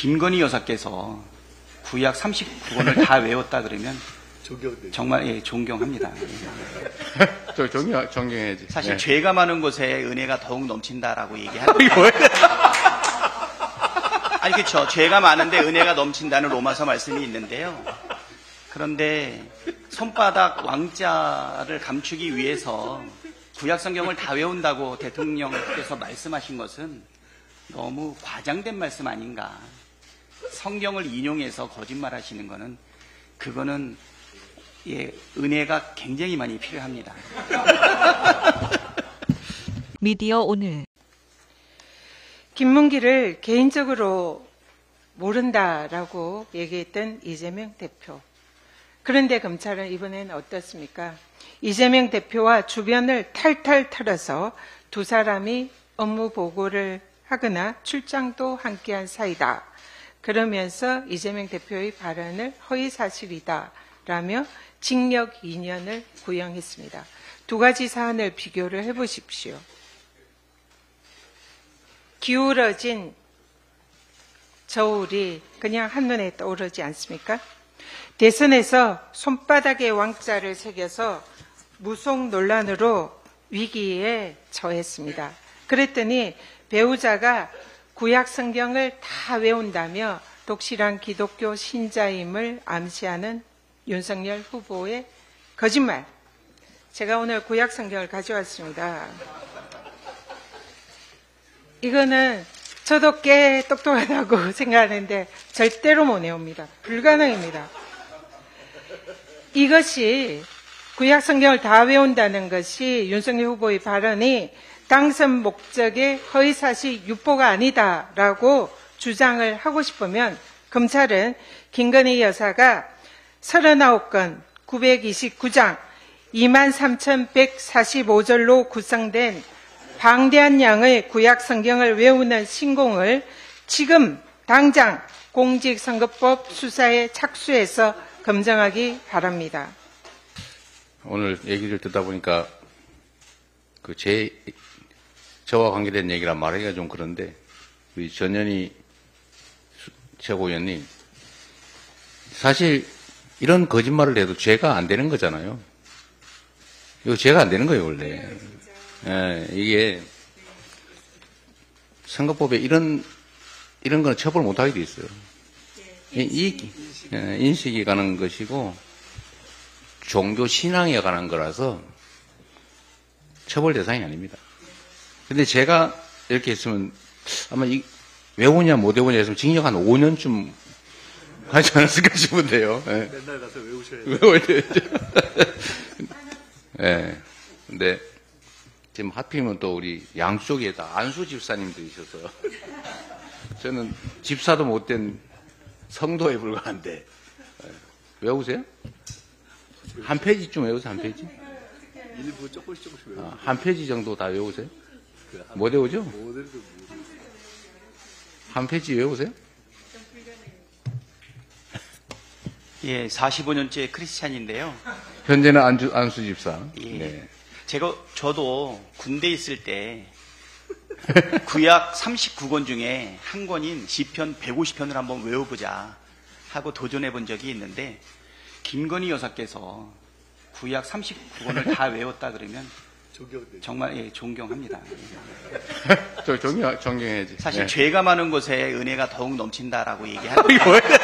김건희 여사께서 구약 39권을 다 외웠다 그러면 정말 예, 존경합니다. 저 존경해야지. 사실 네. 죄가 많은 곳에 은혜가 더욱 넘친다라고 얘기하는데 아니 그렇죠. 죄가 많은데 은혜가 넘친다는 로마서 말씀이 있는데요. 그런데 손바닥 왕자를 감추기 위해서 구약 성경을 다 외운다고 대통령께서 말씀하신 것은 너무 과장된 말씀 아닌가. 성경을 인용해서 거짓말하시는 거는 그거는 예, 은혜가 굉장히 많이 필요합니다. 미디어 오늘 김문기를 개인적으로 모른다라고 얘기했던 이재명 대표. 그런데 검찰은 이번엔 어떻습니까? 이재명 대표와 주변을 탈탈 털어서 두 사람이 업무 보고를 하거나 출장도 함께한 사이다. 그러면서 이재명 대표의 발언을 허위사실이다 라며 징역 2년을 구형했습니다. 두 가지 사안을 비교를 해보십시오. 기울어진 저울이 그냥 한눈에 떠오르지 않습니까? 대선에서 손바닥에 왕자를 새겨서 무속 논란으로 위기에 처했습니다. 그랬더니 배우자가 구약 성경을 다 외운다며 독실한 기독교 신자임을 암시하는 윤석열 후보의 거짓말. 제가 오늘 구약 성경을 가져왔습니다. 이거는 저도 꽤 똑똑하다고 생각하는데 절대로 못 외웁니다. 불가능입니다. 이것이 구약 성경을 다 외운다는 것이 윤석열 후보의 발언이 당선 목적의 허위사실 유포가 아니다라고 주장을 하고 싶으면 검찰은 김건희 여사가 39건 929장 23,145절로 구성된 방대한 양의 구약 성경을 외우는 신공을 지금 당장 공직선거법 수사에 착수해서 검증하기 바랍니다. 오늘 얘기를 듣다 보니까 저와 관계된 얘기라 말하기가 좀 그런데 우리 전현희 최고위원님 사실 이런 거짓말을 해도 죄가 안 되는 거잖아요. 이거 죄가 안 되는 거예요 원래. 예, 이게 선거법에 이런 거는 처벌 못하게 돼 있어요. 인식이 가는 것이고 종교 신앙에 관한 거라서 처벌 대상이 아닙니다. 근데 제가 이렇게 했으면 아마 외우냐 못 외우냐 했으면 징역 한 5년쯤 하지 않았을까 싶은데요. 네. 맨날 가서 외우셔야 돼요. 외워야 되죠. 네. 근데 지금 하필이면 또 우리 양쪽에 다 안수 집사님도 있어서 저는 집사도 못된 성도에 불과한데 외우세요? 한 페이지쯤 외우세요. 한 페이지? 일부 조금씩 외우세요. 한 페이지 정도 다 외우세요? 못 외우죠? 한 페이지 외우세요? 예, 45년째 크리스찬인데요. 현재는 안수 집사. 예. 네. 저도 군대 있을 때 구약 39권 중에 한 권인 시편 150편을 한번 외워보자 하고 도전해 본 적이 있는데 김건희 여사께서 구약 39권을 다 외웠다 그러면 정말 예, 존경합니다. 저 존경해야지. 사실 네. 죄가 많은 곳에 은혜가 더욱 넘친다라고 얘기하는데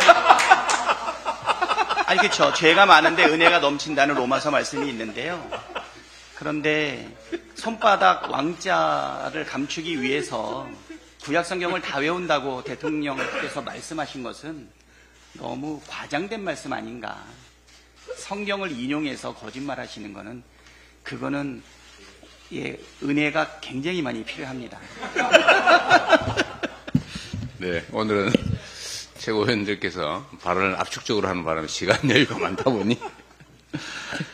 아니 그렇죠. 죄가 많은데 은혜가 넘친다는 로마서 말씀이 있는데요. 그런데 손바닥 왕자를 감추기 위해서 구약 성경을 다 외운다고 대통령께서 말씀하신 것은 너무 과장된 말씀 아닌가. 성경을 인용해서 거짓말하시는 거는 그거는 예, 은혜가 굉장히 많이 필요합니다. 네, 오늘은 최고위원들께서 발언을 압축적으로 하는 바람에 시간 여유가 많다 보니